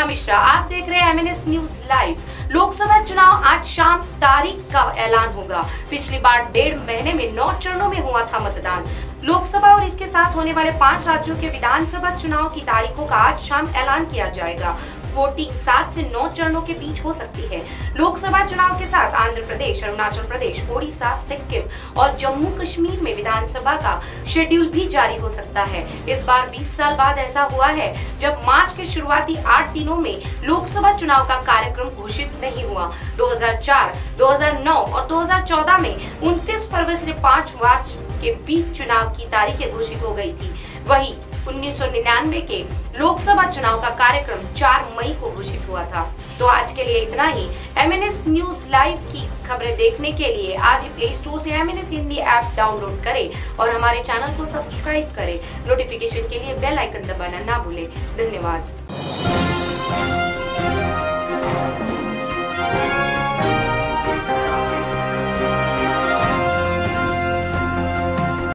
नेहा मिश्रा, आप देख रहे हैं MNS न्यूज लाइव। लोकसभा चुनाव आज शाम तारीख का ऐलान होगा। पिछली बार 1.5 महीने में 9 चरणों में हुआ था मतदान। लोकसभा और इसके साथ होने वाले 5 राज्यों के विधानसभा चुनाव की तारीखों का आज शाम ऐलान किया जाएगा। वोटिंग 7 से 9 चरणों के बीच हो सकती है। लोकसभा चुनाव के साथ आंध्र प्रदेश, अरुणाचल प्रदेश, ओडिशा, सिक्किम और जम्मू कश्मीर में विधानसभा का शेड्यूल भी जारी हो सकता है। इस बार 20 साल बाद ऐसा हुआ है जब मार्च के शुरुआती 8 दिनों में लोकसभा चुनाव का कार्यक्रम घोषित नहीं हुआ। 2004, 2009 और 2014 में 29 फरवरी से 5 मार्च के बीच चुनाव की तारीखें घोषित हो गई थी। वहीं 1999 के लोकसभा चुनाव का कार्यक्रम 4 मई को घोषित हुआ था। तो आज के लिए इतना ही। MNS न्यूज लाइव की खबरें देखने के लिए आज ही प्ले स्टोर से MNS हिंदी ऐप डाउनलोड करें और हमारे चैनल को सब्सक्राइब करें। नोटिफिकेशन के लिए बेल आइकन दबाना ना भूलें। धन्यवाद।